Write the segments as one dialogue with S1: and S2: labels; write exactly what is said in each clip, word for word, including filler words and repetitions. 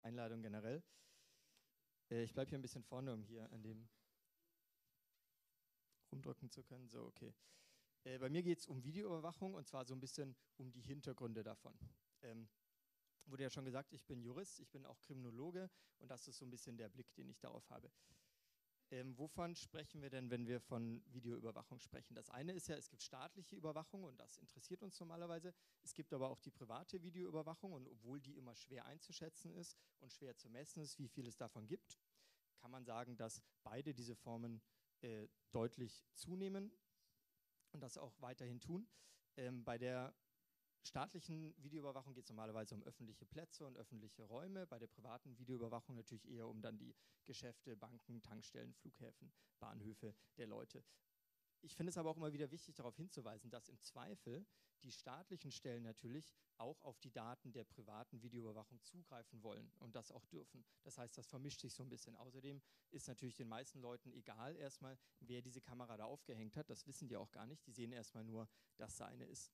S1: Einladung generell. Äh, ich bleibe hier ein bisschen vorne, um hier an dem rumdrücken zu können. So, okay. Äh, bei mir geht es um Videoüberwachung und zwar so ein bisschen um die Hintergründe davon. Ähm, wurde ja schon gesagt, ich bin Jurist, ich bin auch Kriminologe und das ist so ein bisschen der Blick, den ich darauf habe. Ähm, wovon sprechen wir denn, wenn wir von Videoüberwachung sprechen? Das eine ist ja, es gibt staatliche Überwachung und das interessiert uns normalerweise. Es gibt aber auch die private Videoüberwachung und obwohl die immer schwer einzuschätzen ist und schwer zu messen ist, wie viel es davon gibt, kann man sagen, dass beide diese Formen äh, deutlich zunehmen und das auch weiterhin tun. Ähm, bei der staatlichen Videoüberwachung geht es normalerweise um öffentliche Plätze und öffentliche Räume, bei der privaten Videoüberwachung natürlich eher um dann die Geschäfte, Banken, Tankstellen, Flughäfen, Bahnhöfe der Leute. Ich finde es aber auch immer wieder wichtig, darauf hinzuweisen, dass im Zweifel die staatlichen Stellen natürlich auch auf die Daten der privaten Videoüberwachung zugreifen wollen und das auch dürfen. Das heißt, das vermischt sich so ein bisschen. Außerdem ist natürlich den meisten Leuten egal erstmal, wer diese Kamera da aufgehängt hat. Das wissen die auch gar nicht. Die sehen erstmal nur, dass seine ist.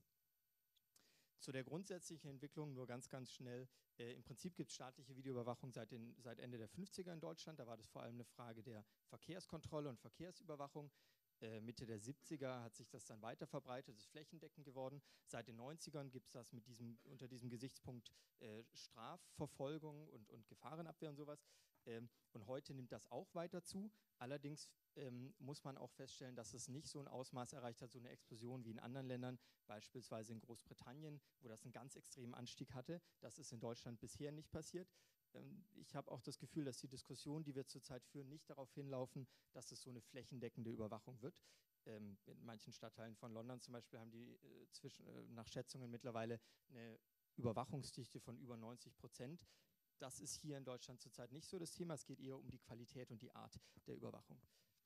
S1: Zu der grundsätzlichen Entwicklung nur ganz, ganz schnell. Äh, Im Prinzip gibt es staatliche Videoüberwachung seit, den, seit Ende der fünfziger in Deutschland. Da war das vor allem eine Frage der Verkehrskontrolle und Verkehrsüberwachung. Äh, Mitte der siebziger hat sich das dann weiter verbreitet, ist flächendeckend geworden. Seit den neunzigern gibt es das mit diesem, unter diesem Gesichtspunkt äh, Strafverfolgung und, und Gefahrenabwehr und sowas. Ähm, und heute nimmt das auch weiter zu. Allerdings ähm, muss man auch feststellen, dass es nicht so ein Ausmaß erreicht hat, so eine Explosion wie in anderen Ländern, beispielsweise in Großbritannien, wo das einen ganz extremen Anstieg hatte. Das ist in Deutschland bisher nicht passiert. Ähm, ich habe auch das Gefühl, dass die Diskussionen, die wir zurzeit führen, nicht darauf hinlaufen, dass es so eine flächendeckende Überwachung wird. Ähm, in manchen Stadtteilen von London zum Beispiel haben die äh, zwischen, äh, nach Schätzungen mittlerweile eine Überwachungsdichte von über neunzig Prozent. Das ist hier in Deutschland zurzeit nicht so das Thema. Es geht eher um die Qualität und die Art der Überwachung.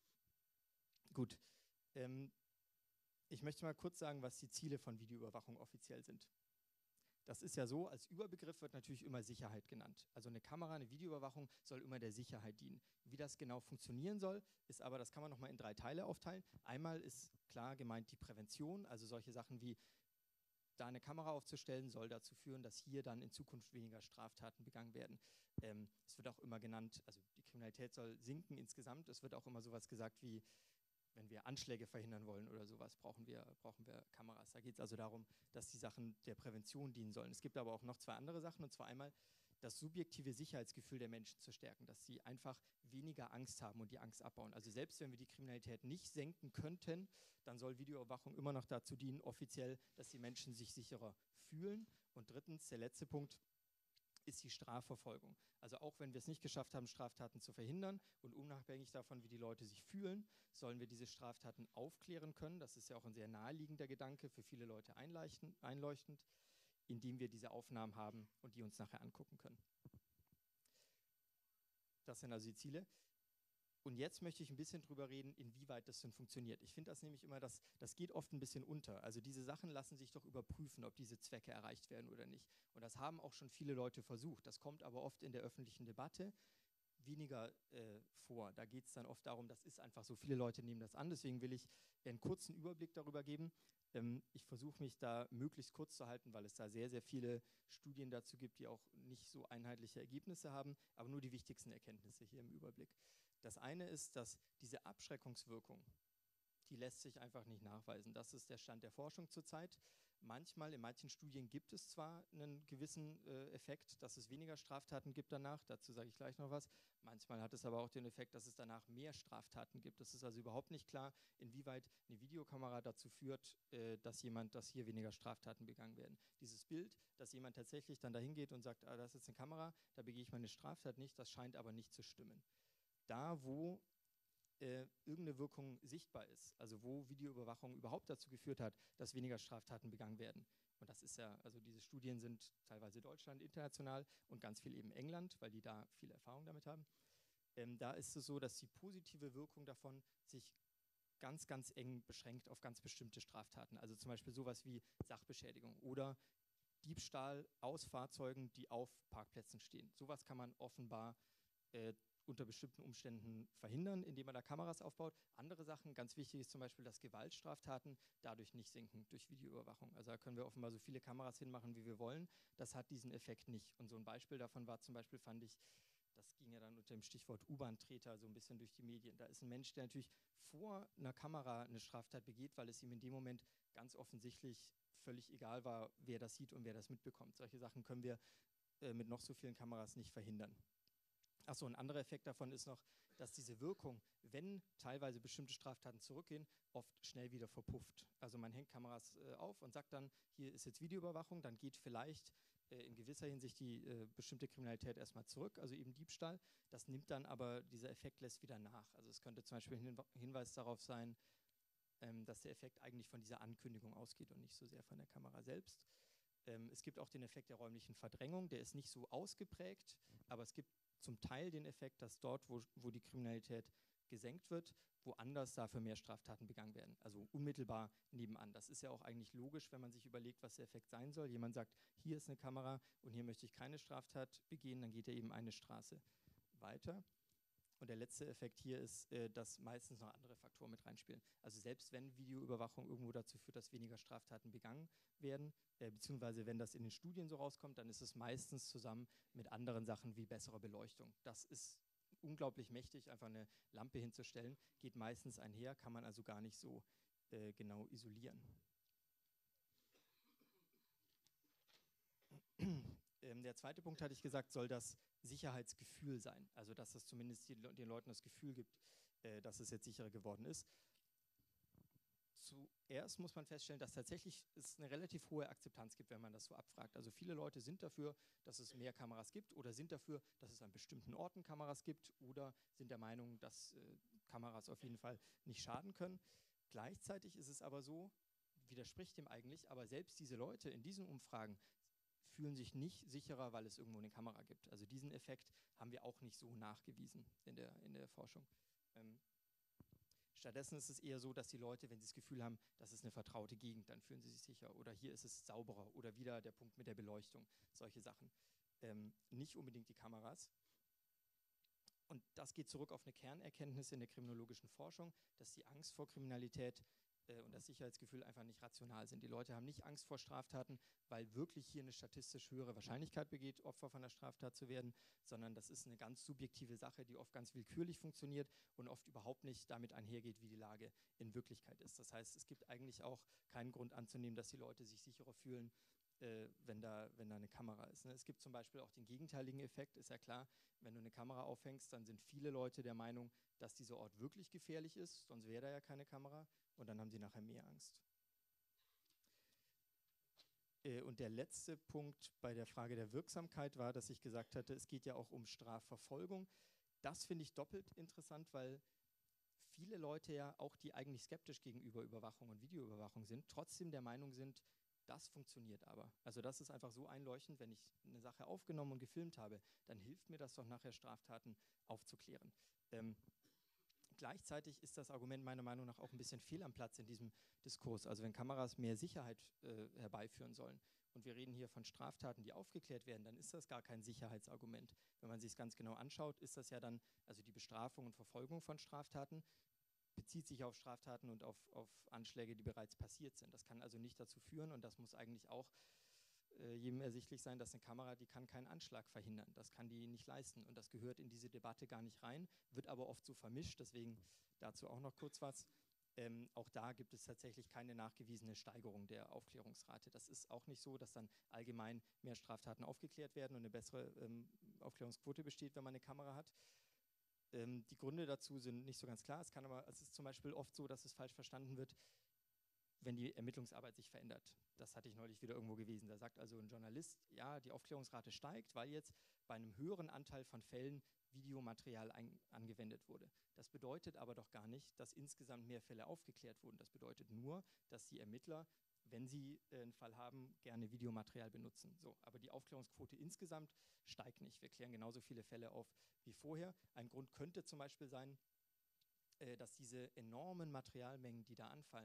S1: Gut, ähm, ich möchte mal kurz sagen, was die Ziele von Videoüberwachung offiziell sind. Das ist ja so, als Überbegriff wird natürlich immer Sicherheit genannt. Also eine Kamera, eine Videoüberwachung soll immer der Sicherheit dienen. Wie das genau funktionieren soll, ist aber, das kann man nochmal in drei Teile aufteilen. Einmal ist klar gemeint die Prävention, also solche Sachen wie da eine Kamera aufzustellen, soll dazu führen, dass hier dann in Zukunft weniger Straftaten begangen werden. Ähm, es wird auch immer genannt, also die Kriminalität soll sinken insgesamt. Es wird auch immer sowas gesagt wie, wenn wir Anschläge verhindern wollen oder sowas, brauchen wir, brauchen wir Kameras. Da geht es also darum, dass die Sachen der Prävention dienen sollen. Es gibt aber auch noch zwei andere Sachen, und zwar einmal das subjektive Sicherheitsgefühl der Menschen zu stärken, dass sie einfach weniger Angst haben und die Angst abbauen. Also selbst wenn wir die Kriminalität nicht senken könnten, dann soll Videoüberwachung immer noch dazu dienen, offiziell, dass die Menschen sich sicherer fühlen. Und drittens, der letzte Punkt, ist die Strafverfolgung. Also auch wenn wir es nicht geschafft haben, Straftaten zu verhindern und unabhängig davon, wie die Leute sich fühlen, sollen wir diese Straftaten aufklären können. Das ist ja auch ein sehr naheliegender Gedanke, für viele Leute einleuchtend, indem wir diese Aufnahmen haben und die uns nachher angucken können. Das sind also die Ziele. Und jetzt möchte ich ein bisschen drüber reden, inwieweit das denn funktioniert. Ich finde das nämlich immer, das, das geht oft ein bisschen unter. Also diese Sachen lassen sich doch überprüfen, ob diese Zwecke erreicht werden oder nicht. Und das haben auch schon viele Leute versucht. Das kommt aber oft in der öffentlichen Debatte weniger äh, vor. Da geht es dann oft darum, das ist einfach so, viele Leute nehmen das an. Deswegen will ich einen kurzen Überblick darüber geben. Ähm, ich versuche mich da möglichst kurz zu halten, weil es da sehr, sehr viele Studien dazu gibt, die auch nicht so einheitliche Ergebnisse haben, aber nur die wichtigsten Erkenntnisse hier im Überblick. Das eine ist, dass diese Abschreckungswirkung, die lässt sich einfach nicht nachweisen. Das ist der Stand der Forschung zurzeit. Manchmal, in manchen Studien gibt es zwar einen gewissen äh, Effekt, dass es weniger Straftaten gibt danach, dazu sage ich gleich noch was. Manchmal hat es aber auch den Effekt, dass es danach mehr Straftaten gibt. Es ist also überhaupt nicht klar, inwieweit eine Videokamera dazu führt, äh, dass jemand, dass hier weniger Straftaten begangen werden. Dieses Bild, dass jemand tatsächlich dann dahin geht und sagt, ah, das ist jetzt eine Kamera, da begehe ich meine Straftat nicht, das scheint aber nicht zu stimmen. Da, wo Äh, irgendeine Wirkung sichtbar ist, also wo Videoüberwachung überhaupt dazu geführt hat, dass weniger Straftaten begangen werden. Und das ist ja, also diese Studien sind teilweise Deutschland, international und ganz viel eben England, weil die da viel Erfahrung damit haben. Ähm, da ist es so, dass die positive Wirkung davon sich ganz, ganz eng beschränkt auf ganz bestimmte Straftaten. Also zum Beispiel sowas wie Sachbeschädigung oder Diebstahl aus Fahrzeugen, die auf Parkplätzen stehen. Sowas kann man offenbar äh, unter bestimmten Umständen verhindern, indem man da Kameras aufbaut. Andere Sachen, ganz wichtig ist zum Beispiel, dass Gewaltstraftaten dadurch nicht sinken, durch Videoüberwachung. Also da können wir offenbar so viele Kameras hinmachen, wie wir wollen. Das hat diesen Effekt nicht. Und so ein Beispiel davon war zum Beispiel, fand ich, das ging ja dann unter dem Stichwort U-Bahn-Treter so ein bisschen durch die Medien. Da ist ein Mensch, der natürlich vor einer Kamera eine Straftat begeht, weil es ihm in dem Moment ganz offensichtlich völlig egal war, wer das sieht und wer das mitbekommt. Solche Sachen können wir äh, mit noch so vielen Kameras nicht verhindern. Achso, ein anderer Effekt davon ist noch, dass diese Wirkung, wenn teilweise bestimmte Straftaten zurückgehen, oft schnell wieder verpufft. Also man hängt Kameras äh, auf und sagt dann, hier ist jetzt Videoüberwachung, dann geht vielleicht äh, in gewisser Hinsicht die äh, bestimmte Kriminalität erstmal zurück, also eben Diebstahl. Das nimmt dann aber, dieser Effekt lässt wieder nach. Also es könnte zum Beispiel ein Hinweis darauf sein, ähm, dass der Effekt eigentlich von dieser Ankündigung ausgeht und nicht so sehr von der Kamera selbst. Ähm, es gibt auch den Effekt der räumlichen Verdrängung, der ist nicht so ausgeprägt, aber es gibt zum Teil den Effekt, dass dort, wo, wo die Kriminalität gesenkt wird, woanders dafür mehr Straftaten begangen werden. Also unmittelbar nebenan. Das ist ja auch eigentlich logisch, wenn man sich überlegt, was der Effekt sein soll. Jemand sagt, hier ist eine Kamera und hier möchte ich keine Straftat begehen, dann geht er eben eine Straße weiter. Und der letzte Effekt hier ist, äh, dass meistens noch andere Faktoren mit reinspielen. Also selbst wenn Videoüberwachung irgendwo dazu führt, dass weniger Straftaten begangen werden, äh, beziehungsweise wenn das in den Studien so rauskommt, dann ist es meistens zusammen mit anderen Sachen wie besserer Beleuchtung. Das ist unglaublich mächtig, einfach eine Lampe hinzustellen, geht meistens einher, kann man also gar nicht so äh, genau isolieren. Ähm, der zweite Punkt, hatte ich gesagt, soll das Sicherheitsgefühl sein. Also dass es zumindest die, den Leuten das Gefühl gibt, äh, dass es jetzt sicherer geworden ist. Zuerst muss man feststellen, dass tatsächlich es eine relativ hohe Akzeptanz gibt, wenn man das so abfragt. Also viele Leute sind dafür, dass es mehr Kameras gibt oder sind dafür, dass es an bestimmten Orten Kameras gibt oder sind der Meinung, dass äh, Kameras auf jeden Fall nicht schaden können. Gleichzeitig ist es aber so, widerspricht dem eigentlich, aber selbst diese Leute in diesen Umfragen fühlen sich nicht sicherer, weil es irgendwo eine Kamera gibt. Also diesen Effekt haben wir auch nicht so nachgewiesen in der, in der Forschung. Ähm, stattdessen ist es eher so, dass die Leute, wenn sie das Gefühl haben, das ist eine vertraute Gegend, dann fühlen sie sich sicher. Oder hier ist es sauberer. Oder wieder der Punkt mit der Beleuchtung. Solche Sachen. Ähm, nicht unbedingt die Kameras. Und das geht zurück auf eine Kernerkenntnis in der kriminologischen Forschung, dass die Angst vor Kriminalität äh, und das Sicherheitsgefühl einfach nicht rational sind. Die Leute haben nicht Angst vor Straftaten, weil wirklich hier eine statistisch höhere Wahrscheinlichkeit besteht, Opfer von einer Straftat zu werden, sondern das ist eine ganz subjektive Sache, die oft ganz willkürlich funktioniert und oft überhaupt nicht damit einhergeht, wie die Lage in Wirklichkeit ist. Das heißt, es gibt eigentlich auch keinen Grund anzunehmen, dass die Leute sich sicherer fühlen, Äh, wenn, da, wenn da eine Kamera ist. Ne? Es gibt zum Beispiel auch den gegenteiligen Effekt, ist ja klar, wenn du eine Kamera aufhängst, dann sind viele Leute der Meinung, dass dieser Ort wirklich gefährlich ist, sonst wäre da ja keine Kamera und dann haben sie nachher mehr Angst. Äh, und der letzte Punkt bei der Frage der Wirksamkeit war, dass ich gesagt hatte, es geht ja auch um Strafverfolgung. Das finde ich doppelt interessant, weil viele Leute ja auch, die eigentlich skeptisch gegenüber Überwachung und Videoüberwachung sind, trotzdem der Meinung sind, das funktioniert aber. Also das ist einfach so einleuchtend, wenn ich eine Sache aufgenommen und gefilmt habe, dann hilft mir das doch nachher, Straftaten aufzuklären. Ähm, gleichzeitig ist das Argument meiner Meinung nach auch ein bisschen fehl am Platz in diesem Diskurs. Also wenn Kameras mehr Sicherheit äh, herbeiführen sollen und wir reden hier von Straftaten, die aufgeklärt werden, dann ist das gar kein Sicherheitsargument. Wenn man sich es ganz genau anschaut, ist das ja dann, also die Bestrafung und Verfolgung von Straftaten, bezieht sich auf Straftaten und auf, auf Anschläge, die bereits passiert sind. Das kann also nicht dazu führen, und das muss eigentlich auch äh, jedem ersichtlich sein, dass eine Kamera, die kann keinen Anschlag verhindern. Das kann die nicht leisten und das gehört in diese Debatte gar nicht rein, wird aber oft so vermischt, deswegen dazu auch noch kurz was. Ähm, auch da gibt es tatsächlich keine nachgewiesene Steigerung der Aufklärungsrate. Das ist auch nicht so, dass dann allgemein mehr Straftaten aufgeklärt werden und eine bessere ähm, Aufklärungsquote besteht, wenn man eine Kamera hat. Ähm, die Gründe dazu sind nicht so ganz klar. Es kann aber, es ist zum Beispiel oft so, dass es falsch verstanden wird, wenn die Ermittlungsarbeit sich verändert. Das hatte ich neulich wieder irgendwo gelesen. Da sagt also ein Journalist, ja, die Aufklärungsrate steigt, weil jetzt bei einem höheren Anteil von Fällen Videomaterial ein, angewendet wurde. Das bedeutet aber doch gar nicht, dass insgesamt mehr Fälle aufgeklärt wurden. Das bedeutet nur, dass die Ermittler, wenn sie äh, einen Fall haben, gerne Videomaterial benutzen. So, aber die Aufklärungsquote insgesamt steigt nicht. Wir klären genauso viele Fälle auf wie vorher. Ein Grund könnte zum Beispiel sein, äh, dass diese enormen Materialmengen, die da anfallen,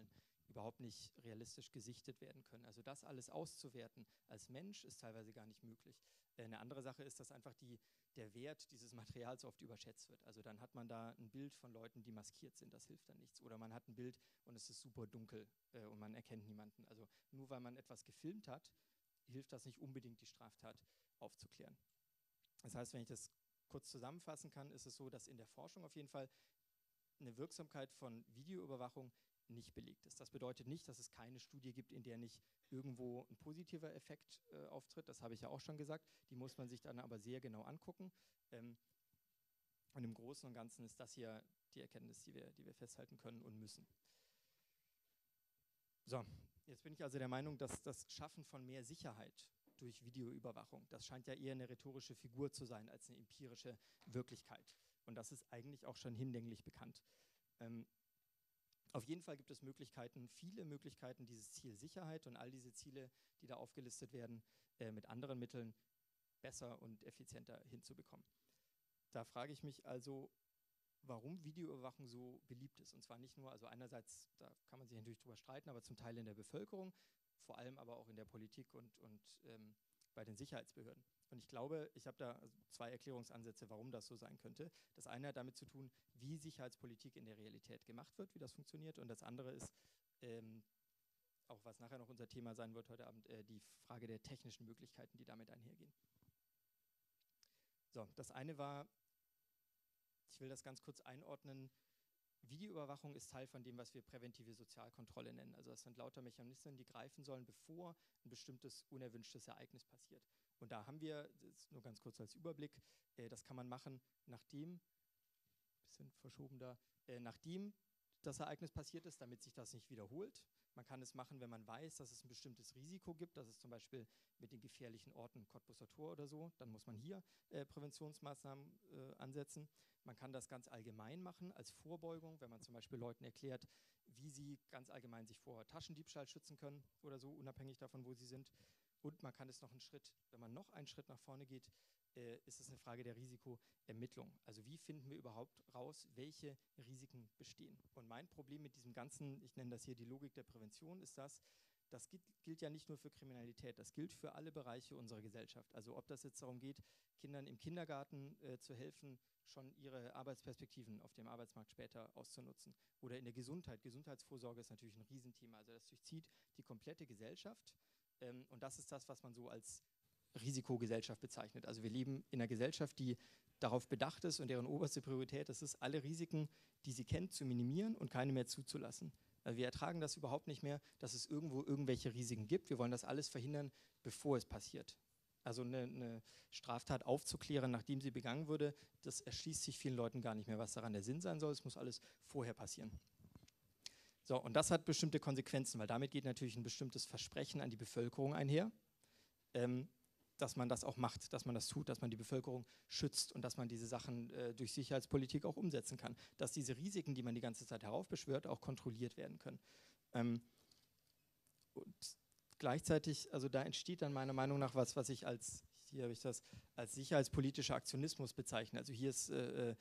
S1: überhaupt nicht realistisch gesichtet werden können. Also das alles auszuwerten als Mensch ist teilweise gar nicht möglich. Äh, eine andere Sache ist, dass einfach die, der Wert dieses Materials oft überschätzt wird. Also dann hat man da ein Bild von Leuten, die maskiert sind, das hilft dann nichts. Oder man hat ein Bild und es ist super dunkel äh, und man erkennt niemanden. Also nur weil man etwas gefilmt hat, hilft das nicht unbedingt, die Straftat aufzuklären. Das heißt, wenn ich das kurz zusammenfassen kann, ist es so, dass in der Forschung auf jeden Fall eine Wirksamkeit von Videoüberwachung nicht belegt ist. Das bedeutet nicht, dass es keine Studie gibt, in der nicht irgendwo ein positiver Effekt äh, auftritt. Das habe ich ja auch schon gesagt. Die muss man sich dann aber sehr genau angucken. Ähm, und im Großen und Ganzen ist das hier die Erkenntnis, die wir, die wir festhalten können und müssen. So, jetzt bin ich also der Meinung, dass das Schaffen von mehr Sicherheit durch Videoüberwachung, das scheint ja eher eine rhetorische Figur zu sein als eine empirische Wirklichkeit. Und das ist eigentlich auch schon hinlänglich bekannt. Ähm, auf jeden Fall gibt es Möglichkeiten, viele Möglichkeiten, dieses Ziel Sicherheit und all diese Ziele, die da aufgelistet werden, äh, mit anderen Mitteln besser und effizienter hinzubekommen. Da frage ich mich also, warum Videoüberwachung so beliebt ist. Und zwar nicht nur, also einerseits, da kann man sich natürlich drüber streiten, aber zum Teil in der Bevölkerung, vor allem aber auch in der Politik und, und ähm, bei den Sicherheitsbehörden. Und ich glaube, ich habe da zwei Erklärungsansätze, warum das so sein könnte. Das eine hat damit zu tun, wie Sicherheitspolitik in der Realität gemacht wird, wie das funktioniert. Und das andere ist, ähm, auch was nachher noch unser Thema sein wird heute Abend, äh, die Frage der technischen Möglichkeiten, die damit einhergehen. So, das eine war, ich will das ganz kurz einordnen, Videoüberwachung ist Teil von dem, was wir präventive Sozialkontrolle nennen. Also das sind lauter Mechanismen, die greifen sollen, bevor ein bestimmtes unerwünschtes Ereignis passiert. Und da haben wir, das nur ganz kurz als Überblick, äh, das kann man machen, nachdem, bisschen verschoben da, äh, nachdem das Ereignis passiert ist, damit sich das nicht wiederholt. Man kann es machen, wenn man weiß, dass es ein bestimmtes Risiko gibt, das ist zum Beispiel mit den gefährlichen Orten Cottbuser Tor oder so, dann muss man hier äh, Präventionsmaßnahmen äh, ansetzen. Man kann das ganz allgemein machen als Vorbeugung, wenn man zum Beispiel Leuten erklärt, wie sie ganz allgemein sich vor Taschendiebstahl schützen können oder so, unabhängig davon, wo sie sind. Und man kann es noch einen Schritt, wenn man noch einen Schritt nach vorne geht, äh, ist es eine Frage der Risikoermittlung. Also wie finden wir überhaupt raus, welche Risiken bestehen? Und mein Problem mit diesem ganzen, ich nenne das hier die Logik der Prävention, ist das, das gilt, gilt ja nicht nur für Kriminalität, das gilt für alle Bereiche unserer Gesellschaft. Also ob das jetzt darum geht, Kindern im Kindergarten äh, zu helfen, schon ihre Arbeitsperspektiven auf dem Arbeitsmarkt später auszunutzen. Oder in der Gesundheit. Gesundheitsvorsorge ist natürlich ein Riesenthema. Also das durchzieht die komplette Gesellschaft. Ähm, und das ist das, was man so als Risikogesellschaft bezeichnet. Also wir leben in einer Gesellschaft, die darauf bedacht ist und deren oberste Priorität ist es, alle Risiken, die sie kennt, zu minimieren und keine mehr zuzulassen. Also wir ertragen das überhaupt nicht mehr, dass es irgendwo irgendwelche Risiken gibt. Wir wollen das alles verhindern, bevor es passiert. Also eine, eine Straftat aufzuklären, nachdem sie begangen wurde, das erschließt sich vielen Leuten gar nicht mehr, was daran der Sinn sein soll. Es muss alles vorher passieren. So, und das hat bestimmte Konsequenzen, weil damit geht natürlich ein bestimmtes Versprechen an die Bevölkerung einher, ähm, dass man das auch macht, dass man das tut, dass man die Bevölkerung schützt und dass man diese Sachen äh, durch Sicherheitspolitik auch umsetzen kann. Dass diese Risiken, die man die ganze Zeit heraufbeschwört, auch kontrolliert werden können. Ähm, und gleichzeitig, also da entsteht dann meiner Meinung nach was, was ich als, hier habe ich das, als sicherheitspolitischer Aktionismus bezeichne. Also hier ist äh,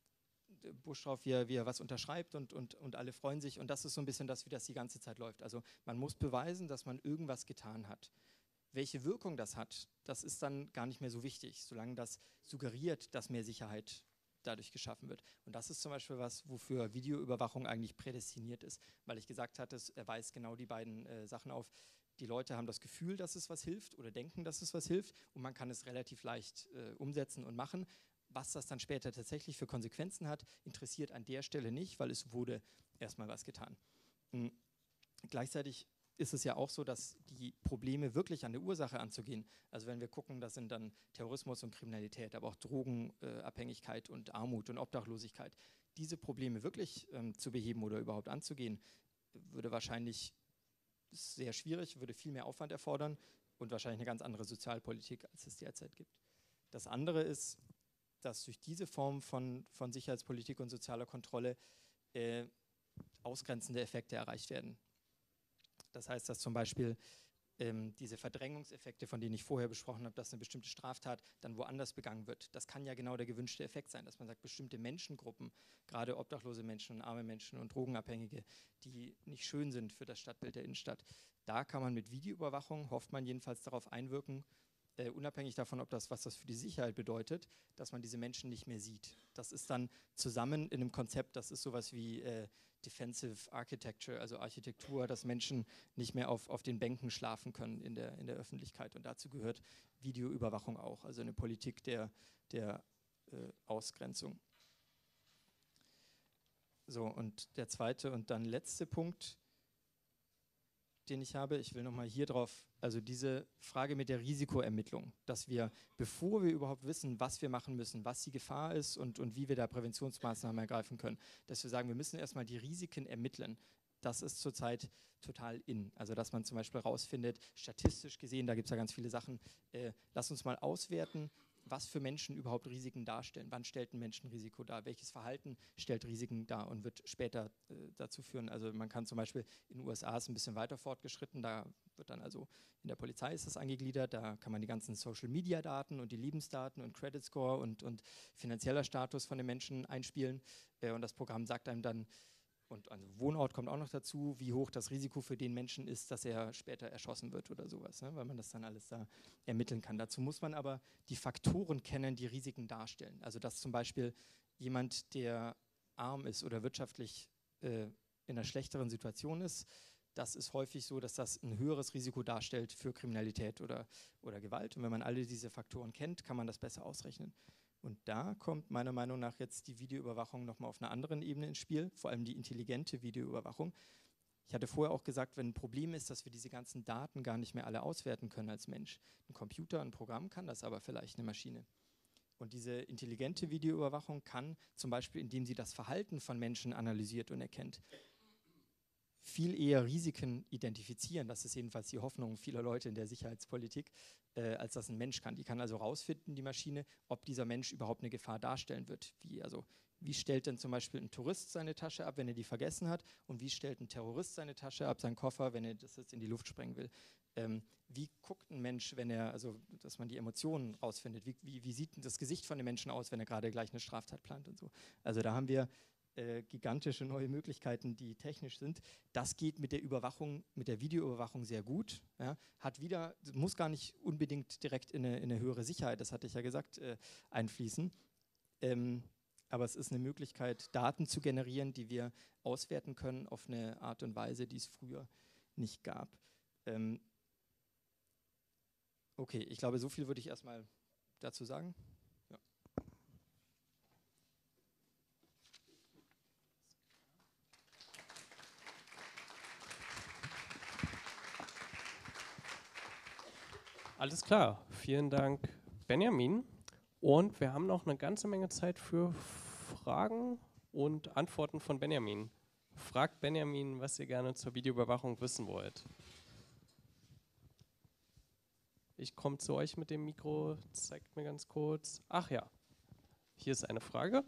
S1: Bush drauf, wie er, wie er was unterschreibt und, und, und alle freuen sich. Und das ist so ein bisschen das, wie das die ganze Zeit läuft. Also man muss beweisen, dass man irgendwas getan hat. Welche Wirkung das hat, das ist dann gar nicht mehr so wichtig, solange das suggeriert, dass mehr Sicherheit dadurch geschaffen wird. Und das ist zum Beispiel was, wofür Videoüberwachung eigentlich prädestiniert ist, weil ich gesagt hatte, er weist genau die beiden äh, Sachen auf. Die Leute haben das Gefühl, dass es was hilft oder denken, dass es was hilft und man kann es relativ leicht äh, umsetzen und machen. Was das dann später tatsächlich für Konsequenzen hat, interessiert an der Stelle nicht, weil es wurde erstmal was getan. Mhm. Gleichzeitig ist es ja auch so, dass die Probleme wirklich an der Ursache anzugehen, also wenn wir gucken, das sind dann Terrorismus und Kriminalität, aber auch Drogenabhängigkeit äh, und Armut und Obdachlosigkeit, diese Probleme wirklich ähm, zu beheben oder überhaupt anzugehen, würde wahrscheinlich sehr schwierig, würde viel mehr Aufwand erfordern und wahrscheinlich eine ganz andere Sozialpolitik, als es derzeit gibt. Das andere ist, dass durch diese Form von, von Sicherheitspolitik und sozialer Kontrolle äh, ausgrenzende Effekte erreicht werden. Das heißt, dass zum Beispiel ähm, diese Verdrängungseffekte, von denen ich vorher besprochen habe, dass eine bestimmte Straftat dann woanders begangen wird. Das kann ja genau der gewünschte Effekt sein, dass man sagt, bestimmte Menschengruppen, gerade obdachlose Menschen und arme Menschen und Drogenabhängige, die nicht schön sind für das Stadtbild der Innenstadt, da kann man mit Videoüberwachung, hofft man jedenfalls, darauf einwirken, Uh, unabhängig davon, ob das, was das für die Sicherheit bedeutet, dass man diese Menschen nicht mehr sieht. Das ist dann zusammen in einem Konzept, das ist sowas wie äh, Defensive Architecture, also Architektur, dass Menschen nicht mehr auf, auf den Bänken schlafen können in der, in der Öffentlichkeit. Und dazu gehört Videoüberwachung auch, also eine Politik der, der äh, Ausgrenzung. So, und der zweite und dann letzte Punkt, den ich habe, ich will nochmal hier drauf, also diese Frage mit der Risikoermittlung, dass wir, bevor wir überhaupt wissen, was wir machen müssen, was die Gefahr ist und, und wie wir da Präventionsmaßnahmen ergreifen können, dass wir sagen, wir müssen erstmal die Risiken ermitteln. Das ist zurzeit total in. Also dass man zum Beispiel rausfindet, statistisch gesehen, da gibt es ja ganz viele Sachen, äh, lass uns mal auswerten, was für Menschen überhaupt Risiken darstellen. Wann stellt ein Mensch ein Risiko dar? Welches Verhalten stellt Risiken dar und wird später äh, dazu führen? Also man kann zum Beispiel, in den U S A ist ein bisschen weiter fortgeschritten, da wird dann also, in der Polizei ist das angegliedert, da kann man die ganzen Social-Media-Daten und die Lebensdaten und Credit Score und, und finanzieller Status von den Menschen einspielen äh, und das Programm sagt einem dann, und also Wohnort kommt auch noch dazu, wie hoch das Risiko für den Menschen ist, dass er später erschossen wird oder sowas, ne? Weil man das dann alles da ermitteln kann. Dazu muss man aber die Faktoren kennen, die Risiken darstellen. Also dass zum Beispiel jemand, der arm ist oder wirtschaftlich äh, in einer schlechteren Situation ist, das ist häufig so, dass das ein höheres Risiko darstellt für Kriminalität oder, oder Gewalt. Und wenn man alle diese Faktoren kennt, kann man das besser ausrechnen. Und da kommt meiner Meinung nach jetzt die Videoüberwachung nochmal auf einer anderen Ebene ins Spiel, vor allem die intelligente Videoüberwachung. Ich hatte vorher auch gesagt, wenn ein Problem ist, dass wir diese ganzen Daten gar nicht mehr alle auswerten können als Mensch. Ein Computer, ein Programm kann das aber vielleicht, eine Maschine. Und diese intelligente Videoüberwachung kann zum Beispiel, indem sie das Verhalten von Menschen analysiert und erkennt, viel eher Risiken identifizieren, das ist jedenfalls die Hoffnung vieler Leute in der Sicherheitspolitik, äh, als das ein Mensch kann. Die kann also rausfinden, die Maschine, ob dieser Mensch überhaupt eine Gefahr darstellen wird. Wie, also, wie stellt denn zum Beispiel ein Tourist seine Tasche ab, wenn er die vergessen hat? Und wie stellt ein Terrorist seine Tasche ab, seinen Koffer, wenn er das jetzt in die Luft sprengen will? Ähm, wie guckt ein Mensch, wenn er, also dass man die Emotionen rausfindet? Wie, wie, wie sieht das Gesicht von dem Menschen aus, wenn er gerade gleich eine Straftat plant und so? Also da haben wir Äh, gigantische neue Möglichkeiten, die technisch sind. Das geht mit der Überwachung, mit der Videoüberwachung sehr gut. Ja. Hat wieder, muss gar nicht unbedingt direkt in eine, in eine höhere Sicherheit, das hatte ich ja gesagt, äh, einfließen. Ähm, aber es ist eine Möglichkeit, Daten zu generieren, die wir auswerten können auf eine Art und Weise, die es früher nicht gab. Ähm, okay, ich glaube, so viel würde ich erstmal dazu sagen. Ja.
S2: Alles klar, vielen Dank, Benjamin. Und wir haben noch eine ganze Menge Zeit für Fragen und Antworten von Benjamin. Fragt Benjamin, was ihr gerne zur Videoüberwachung wissen wollt. Ich komme zu euch mit dem Mikro, zeigt mir ganz kurz. Ach ja, hier ist eine Frage.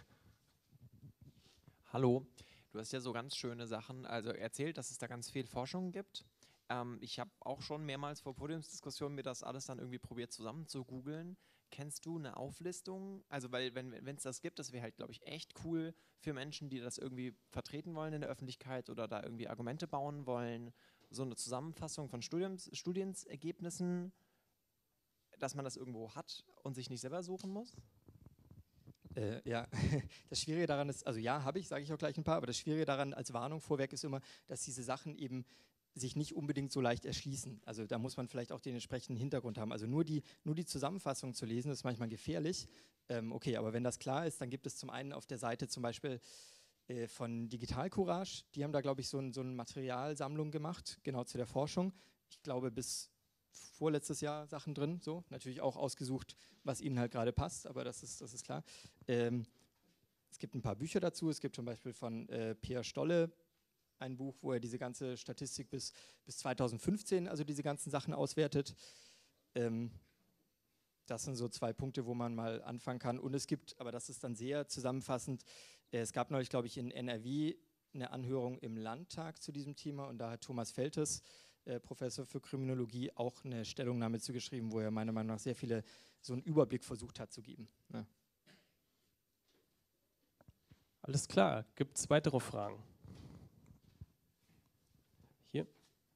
S3: Hallo, du hast ja so ganz schöne Sachen, also erzählt, dass es da ganz viel Forschung gibt. Ähm, ich habe auch schon mehrmals vor Podiumsdiskussionen mir das alles dann irgendwie probiert zusammen zu googeln. Kennst du eine Auflistung? Also weil wenn es das gibt, das wäre halt, glaube ich, echt cool für Menschen, die das irgendwie vertreten wollen in der Öffentlichkeit oder da irgendwie Argumente bauen wollen. So eine Zusammenfassung von Studiums, Studiensergebnissen, dass man das irgendwo hat und sich nicht selber suchen muss?
S1: Äh, ja, das Schwierige daran ist, also ja, habe ich, sage ich auch gleich ein paar, aber das Schwierige daran als Warnung vorweg ist immer, dass diese Sachen eben sich nicht unbedingt so leicht erschließen. Also da muss man vielleicht auch den entsprechenden Hintergrund haben. Also nur die, nur die Zusammenfassung zu lesen, ist manchmal gefährlich. Ähm, okay, aber wenn das klar ist, dann gibt es zum einen auf der Seite zum Beispiel äh, von Digital Courage, die haben da, glaube ich, so, ein, so eine Materialsammlung gemacht, genau zu der Forschung. Ich glaube, bis vorletztes Jahr Sachen drin, so, natürlich auch ausgesucht, was ihnen halt gerade passt, aber das ist, das ist klar. Ähm, es gibt ein paar Bücher dazu, es gibt zum Beispiel von äh, Peer Stolle ein Buch, wo er diese ganze Statistik bis, bis zweitausendfünfzehn, also diese ganzen Sachen auswertet. Ähm, das sind so zwei Punkte, wo man mal anfangen kann. Und es gibt, aber das ist dann sehr zusammenfassend, äh, es gab neulich, glaube ich, in N R W eine Anhörung im Landtag zu diesem Thema und da hat Thomas Feltes äh, Professor für Kriminologie, auch eine Stellungnahme zu geschrieben, wo er meiner Meinung nach sehr viele so einen Überblick versucht hat zu geben. Ja.
S2: Alles klar. Gibt es weitere Fragen? Hier.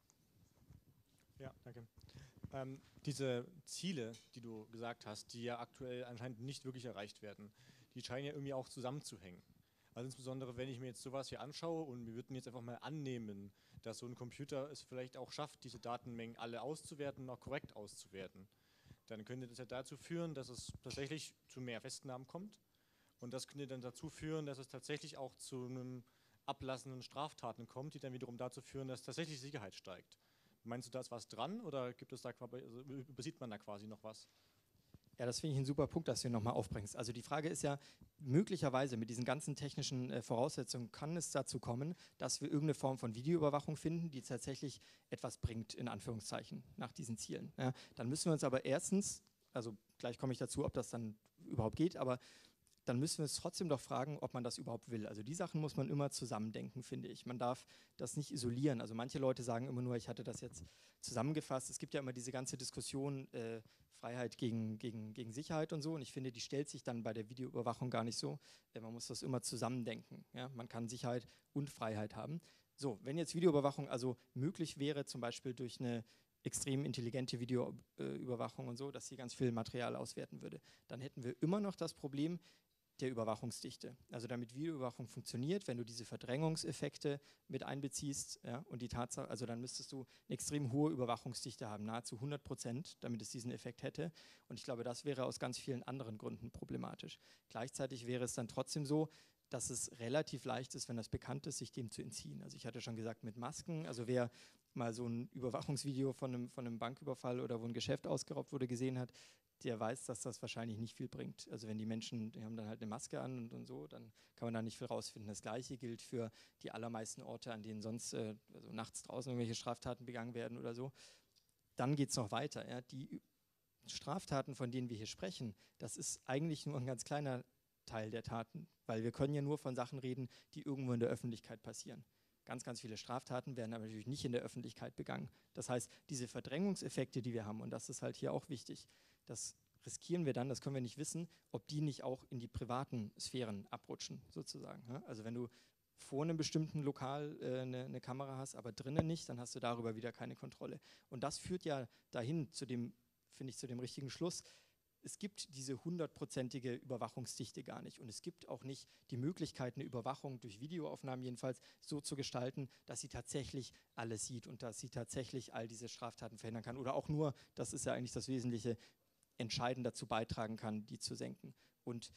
S4: Ja, danke. Ähm, diese Ziele, die du gesagt hast, die ja aktuell anscheinend nicht wirklich erreicht werden, die scheinen ja irgendwie auch zusammenzuhängen. Also insbesondere, wenn ich mir jetzt sowas hier anschaue und wir würden jetzt einfach mal annehmen, dass so ein Computer es vielleicht auch schafft, diese Datenmengen alle auszuwerten und auch korrekt auszuwerten, dann könnte das ja dazu führen, dass es tatsächlich zu mehr Festnahmen kommt und das könnte dann dazu führen, dass es tatsächlich auch zu einem ablassenden Straftaten kommt, die dann wiederum dazu führen, dass tatsächlich Sicherheit steigt. Meinst du, da ist was dran oder gibt es da, also übersieht man da quasi noch was?
S1: Ja, das finde ich ein super Punkt, dass du ihn nochmal aufbringst. Also die Frage ist ja, möglicherweise mit diesen ganzen technischen äh, Voraussetzungen kann es dazu kommen, dass wir irgendeine Form von Videoüberwachung finden, die tatsächlich etwas bringt, in Anführungszeichen, nach diesen Zielen. Ja, dann müssen wir uns aber erstens, also gleich komme ich dazu, ob das dann überhaupt geht, aber dann müssen wir uns trotzdem doch fragen, ob man das überhaupt will. Also die Sachen muss man immer zusammendenken, finde ich. Man darf das nicht isolieren. Also manche Leute sagen immer nur, ich hatte das jetzt zusammengefasst. Es gibt ja immer diese ganze Diskussion, äh, Freiheit gegen, gegen, gegen Sicherheit und so. Und ich finde, die stellt sich dann bei der Videoüberwachung gar nicht so. Äh, man muss das immer zusammendenken. Ja? Man kann Sicherheit und Freiheit haben. So, wenn jetzt Videoüberwachung also möglich wäre, zum Beispiel durch eine extrem intelligente Videoüberwachung und so, dass sie ganz viel Material auswerten würde, dann hätten wir immer noch das Problem der Überwachungsdichte. Also damit Videoüberwachung funktioniert, wenn du diese Verdrängungseffekte mit einbeziehst, ja, und die Tatsache, also dann müsstest du eine extrem hohe Überwachungsdichte haben, nahezu hundert Prozent, damit es diesen Effekt hätte. Und ich glaube, das wäre aus ganz vielen anderen Gründen problematisch. Gleichzeitig wäre es dann trotzdem so, dass es relativ leicht ist, wenn das bekannt ist, sich dem zu entziehen. Also ich hatte schon gesagt, mit Masken, also wer mal so ein Überwachungsvideo von einem, von einem Banküberfall oder wo ein Geschäft ausgeraubt wurde gesehen hat, der weiß, dass das wahrscheinlich nicht viel bringt. Also wenn die Menschen, die haben dann halt eine Maske an und, und so, dann kann man da nicht viel rausfinden. Das Gleiche gilt für die allermeisten Orte, an denen sonst äh, also nachts draußen irgendwelche Straftaten begangen werden oder so. Dann geht es noch weiter. Ja. Die Straftaten, von denen wir hier sprechen, das ist eigentlich nur ein ganz kleiner Teil der Taten, weil wir können ja nur von Sachen reden, die irgendwo in der Öffentlichkeit passieren. Ganz, ganz viele Straftaten werden aber natürlich nicht in der Öffentlichkeit begangen. Das heißt, diese Verdrängungseffekte, die wir haben, und das ist halt hier auch wichtig, das riskieren wir dann, das können wir nicht wissen, ob die nicht auch in die privaten Sphären abrutschen, sozusagen. Also wenn du vor einem bestimmten Lokal äh, eine, eine Kamera hast, aber drinnen nicht, dann hast du darüber wieder keine Kontrolle. Und das führt ja dahin zu dem, finde ich, zu dem richtigen Schluss. Es gibt diese hundertprozentige Überwachungsdichte gar nicht und es gibt auch nicht die Möglichkeit, eine Überwachung durch Videoaufnahmen jedenfalls so zu gestalten, dass sie tatsächlich alles sieht und dass sie tatsächlich all diese Straftaten verhindern kann oder auch nur, das ist ja eigentlich das Wesentliche, entscheidend dazu beitragen kann, die zu senken. Und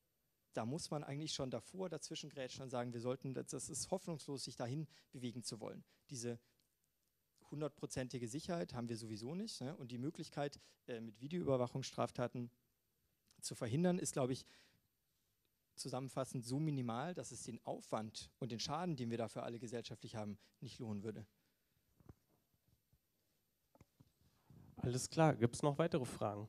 S1: da muss man eigentlich schon davor dazwischen grätschen und sagen, wir sollten, das ist hoffnungslos, sich dahin bewegen zu wollen. Diese hundertprozentige Sicherheit haben wir sowieso nicht. Ne? Und die Möglichkeit, äh, mit Videoüberwachung Straftaten zu verhindern, ist, glaube ich, zusammenfassend so minimal, dass es den Aufwand und den Schaden, den wir dafür alle gesellschaftlich haben, nicht lohnen würde.
S2: Alles klar. Gibt es noch weitere Fragen?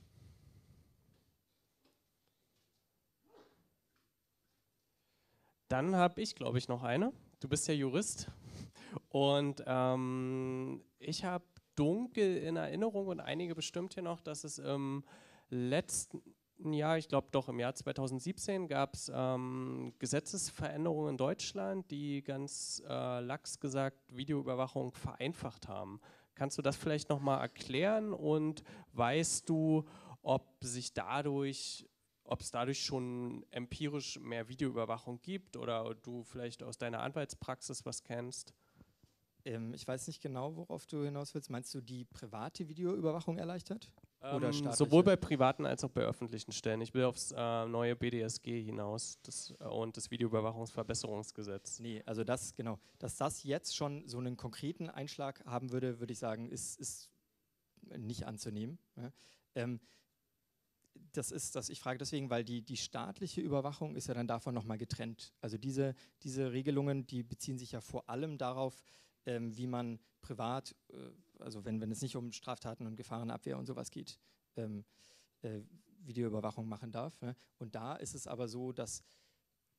S2: Dann habe ich, glaube ich, noch eine. Du bist ja Jurist. Und ähm, ich habe dunkel in Erinnerung und einige bestimmt hier noch, dass es im letzten Jahr, ich glaube doch im Jahr zweitausendsiebzehn, gab es ähm, Gesetzesveränderungen in Deutschland, die ganz äh, lax gesagt Videoüberwachung vereinfacht haben. Kannst du das vielleicht nochmal erklären und weißt du, ob sich dadurch ob es dadurch schon empirisch mehr Videoüberwachung gibt oder du vielleicht aus deiner Anwaltspraxis was kennst?
S1: Ähm, ich weiß nicht genau, worauf du hinaus willst. Meinst du, die private Videoüberwachung erleichtert?
S2: Ähm,
S1: Oder staatliche?
S2: Sowohl bei privaten als auch bei öffentlichen Stellen. Ich will aufs äh, neue B D S G hinaus das, äh, und das Videoüberwachungsverbesserungsgesetz.
S1: Nee, also das, genau. Dass das jetzt schon so einen konkreten Einschlag haben würde, würde ich sagen, ist, ist nicht anzunehmen. Ja. Ähm, Das ist das, ich frage deswegen, weil die, die staatliche Überwachung ist ja dann davon nochmal getrennt. Also diese, diese Regelungen, die beziehen sich ja vor allem darauf, ähm, wie man privat, äh, also wenn, wenn es nicht um Straftaten und Gefahrenabwehr und sowas geht, ähm, äh, Videoüberwachung machen darf. Ne? Und da ist es aber so, dass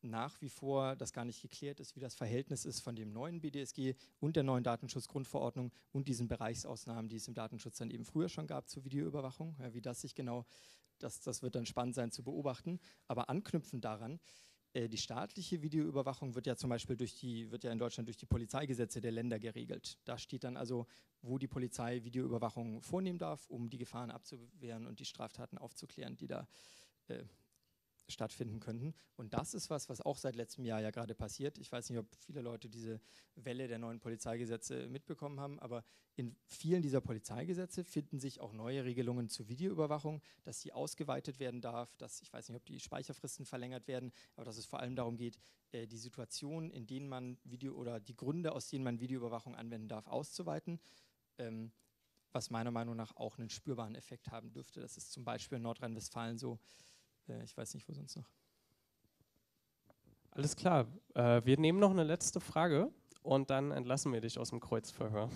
S1: nach wie vor das gar nicht geklärt ist, wie das Verhältnis ist von dem neuen B D S G und der neuen Datenschutzgrundverordnung und diesen Bereichsausnahmen, die es im Datenschutz dann eben früher schon gab zur Videoüberwachung. Ja, wie das sich genau, das, das wird dann spannend sein zu beobachten. Aber anknüpfend daran, äh, die staatliche Videoüberwachung wird ja zum Beispiel durch die, wird ja in Deutschland durch die Polizeigesetze der Länder geregelt. Da steht dann also, wo die Polizei Videoüberwachung vornehmen darf, um die Gefahren abzuwehren und die Straftaten aufzuklären, die da äh, stattfinden könnten. Und das ist was, was auch seit letztem Jahr ja gerade passiert. Ich weiß nicht, ob viele Leute diese Welle der neuen Polizeigesetze mitbekommen haben, aber in vielen dieser Polizeigesetze finden sich auch neue Regelungen zur Videoüberwachung, dass sie ausgeweitet werden darf, dass, ich weiß nicht, ob die Speicherfristen verlängert werden, aber dass es vor allem darum geht, äh, die Situationen, in denen man Video oder die Gründe, aus denen man Videoüberwachung anwenden darf, auszuweiten. Ähm, was meiner Meinung nach auch einen spürbaren Effekt haben dürfte. Das ist zum Beispiel in Nordrhein-Westfalen so. Ich weiß nicht, wo sonst noch.
S2: Alles klar. Äh, wir nehmen noch eine letzte Frage und dann entlassen wir dich aus dem Kreuzverhör.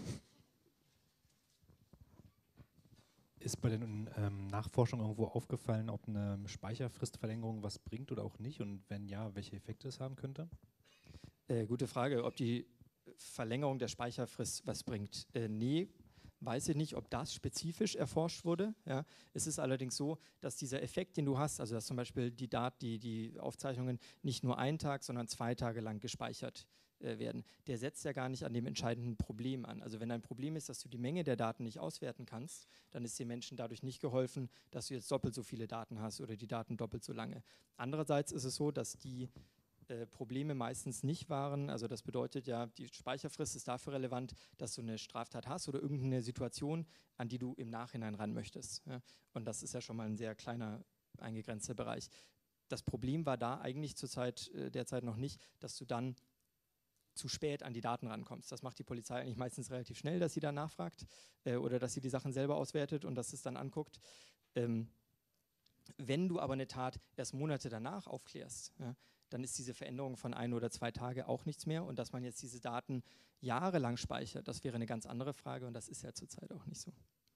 S5: Ist bei den ähm, Nachforschungen irgendwo aufgefallen, ob eine Speicherfristverlängerung was bringt oder auch nicht? Und wenn ja, welche Effekte es haben könnte?
S1: Äh, gute Frage, ob die Verlängerung der Speicherfrist was bringt. Äh, nee. Weiß ich nicht, ob das spezifisch erforscht wurde. Ja. Es ist allerdings so, dass dieser Effekt, den du hast, also dass zum Beispiel die, Dat die, die Aufzeichnungen nicht nur einen Tag, sondern zwei Tage lang gespeichert äh, werden, der setzt ja gar nicht an dem entscheidenden Problem an. Also wenn ein Problem ist, dass du die Menge der Daten nicht auswerten kannst, dann ist den Menschen dadurch nicht geholfen, dass du jetzt doppelt so viele Daten hast oder die Daten doppelt so lange. Andererseits ist es so, dass die Äh, Probleme meistens nicht waren. Also das bedeutet ja, die Speicherfrist ist dafür relevant, dass du eine Straftat hast oder irgendeine Situation, an die du im Nachhinein ran möchtest. Ja? Und das ist ja schon mal ein sehr kleiner, eingegrenzter Bereich. Das Problem war da eigentlich zur Zeit, äh, derzeit noch nicht, dass du dann zu spät an die Daten rankommst. Das macht die Polizei eigentlich meistens relativ schnell, dass sie da nachfragt äh, oder dass sie die Sachen selber auswertet und dass es dann anguckt. Ähm, wenn du aber eine Tat erst Monate danach aufklärst, ja, dann ist diese Veränderung von ein oder zwei Tage auch nichts mehr. Und dass man jetzt diese Daten jahrelang speichert, das wäre eine ganz andere Frage und das ist ja zurzeit auch nicht so.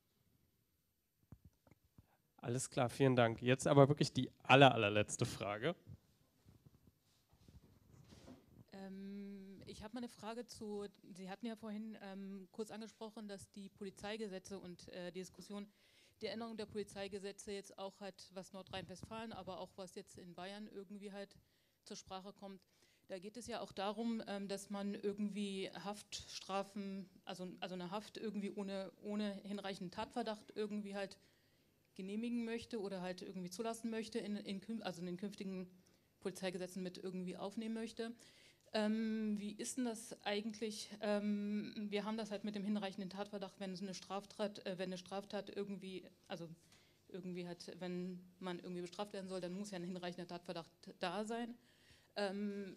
S2: Alles klar, vielen Dank. Jetzt aber wirklich die aller, allerletzte Frage.
S6: Ähm, ich habe mal eine Frage zu, Sie hatten ja vorhin ähm, kurz angesprochen, dass die Polizeigesetze und äh, die Diskussion die Änderung der Polizeigesetze jetzt auch halt, was Nordrhein-Westfalen, aber auch was jetzt in Bayern irgendwie halt zur Sprache kommt. Da geht es ja auch darum, ähm, dass man irgendwie Haftstrafen, also, also eine Haft irgendwie ohne, ohne hinreichenden Tatverdacht irgendwie halt genehmigen möchte oder halt irgendwie zulassen möchte, in, in, also in den künftigen Polizeigesetzen mit irgendwie aufnehmen möchte. Ähm, wie ist denn das eigentlich? Ähm, wir haben das halt mit dem hinreichenden Tatverdacht, wenn es eine Straftat, äh, wenn eine Straftat irgendwie, also irgendwie halt, wenn man irgendwie bestraft werden soll, dann muss ja ein hinreichender Tatverdacht da sein. Ähm,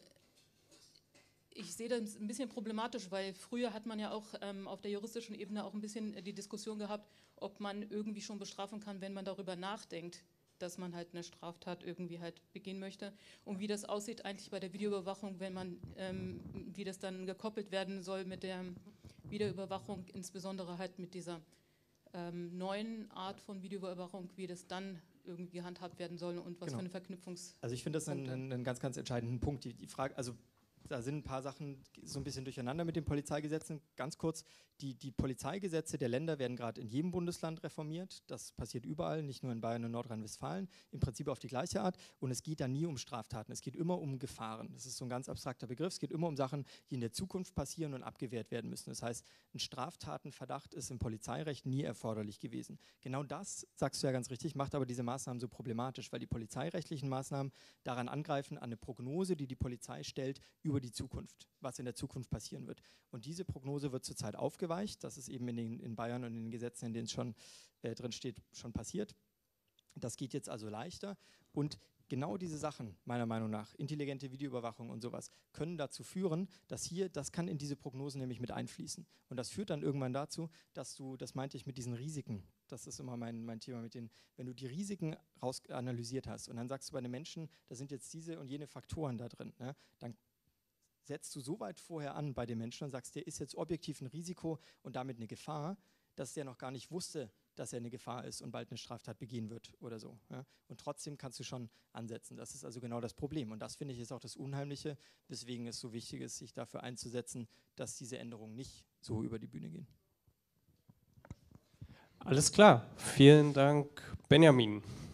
S6: ich sehe das ein bisschen problematisch, weil früher hat man ja auch ähm, auf der juristischen Ebene auch ein bisschen die Diskussion gehabt, ob man irgendwie schon bestrafen kann, wenn man darüber nachdenkt, dass man halt eine Straftat irgendwie halt begehen möchte. Und wie das aussieht eigentlich bei der Videoüberwachung, wenn man, ähm, wie das dann gekoppelt werden soll mit der Videoüberwachung, insbesondere halt mit dieser ähm, neuen Art von Videoüberwachung, wie das dann irgendwie gehandhabt werden soll und was
S1: Genau.
S6: für eine Verknüpfungs...
S1: Also ich finde das einen, einen ganz, ganz entscheidenden Punkt. Die, die Frage, also da sind ein paar Sachen so ein bisschen durcheinander mit den Polizeigesetzen. Ganz kurz, die, die Polizeigesetze der Länder werden gerade in jedem Bundesland reformiert. Das passiert überall, nicht nur in Bayern und Nordrhein-Westfalen, im Prinzip auf die gleiche Art. Und es geht da nie um Straftaten, es geht immer um Gefahren. Das ist so ein ganz abstrakter Begriff. Es geht immer um Sachen, die in der Zukunft passieren und abgewehrt werden müssen. Das heißt, ein Straftatenverdacht ist im Polizeirecht nie erforderlich gewesen. Genau das, sagst du ja ganz richtig, macht aber diese Maßnahmen so problematisch, weil die polizeirechtlichen Maßnahmen daran angreifen, an eine Prognose, die die Polizei stellt, über die Zukunft, was in der Zukunft passieren wird. Und diese Prognose wird zurzeit aufgeweicht. Das ist eben in, den, in Bayern und in den Gesetzen, in denen es schon äh, drin steht, schon passiert. Das geht jetzt also leichter. Und genau diese Sachen, meiner Meinung nach, intelligente Videoüberwachung und sowas, können dazu führen, dass hier, das kann in diese Prognosen nämlich mit einfließen. Und das führt dann irgendwann dazu, dass du, das meinte ich mit diesen Risiken, das ist immer mein, mein Thema mit den, wenn du die Risiken raus analysiert hast und dann sagst du bei den Menschen, da sind jetzt diese und jene Faktoren da drin, ne, dann setzt du so weit vorher an bei den Menschen und sagst, der ist jetzt objektiv ein Risiko und damit eine Gefahr, dass der noch gar nicht wusste, dass er eine Gefahr ist und bald eine Straftat begehen wird oder so. Ja? Und trotzdem kannst du schon ansetzen. Das ist also genau das Problem. Und das, finde ich, ist auch das Unheimliche, weswegen es so wichtig ist, sich dafür einzusetzen, dass diese Änderungen nicht so über die Bühne gehen.
S2: Alles klar. Vielen Dank, Benjamin.